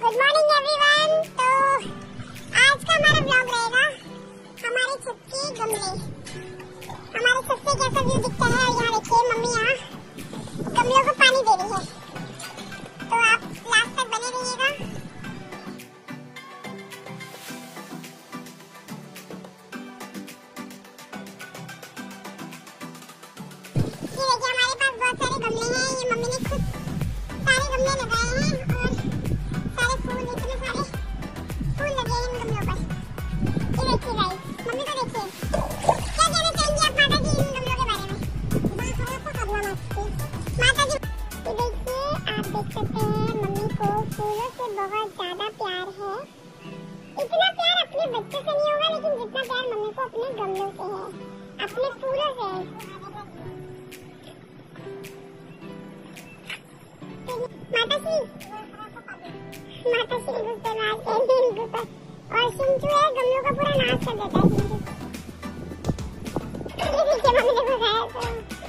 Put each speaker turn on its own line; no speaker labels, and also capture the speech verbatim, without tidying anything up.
Good morning everyone. तो आज का हमारा ब्लॉग रहेगा हमारे छत के गमले। हमारे छत से कैसा व्यू दिखता है। यहाँ देखिए मम्मी यहाँ गमलों को पानी दे रही है, तो आप लास्ट तक बने रहिएगा। ये देखिए हमारे पास बहुत सारे गमले हैं। ये मम्मी ने खुद सारे गमले लगाए हैं और सारे फूल, इतने सारे फूल लगे हैं इन गमलों पर। ये देखिए गाइस, मम्मी को देखिए। क्या कहना चाहेंगी आप माता जी इन गमलों के बारे में? माता जी ये देखिए, आप देख सकते हैं मम्मी को फूलों से बहुत ज्यादा प्यार है। इतना प्यार अपने बच्चों से नहीं होगा, लेकिन जितना प्यार मम्मी को अपने गमलों से है, अपने फूलों से है। माता श्री माता श्री गुस्से में आते हैं इनके ऊपर, और शिंचू है गमलों का पूरा नाश कर देता है। शिंचू ये देखिए मम्मी ने घुसाया तो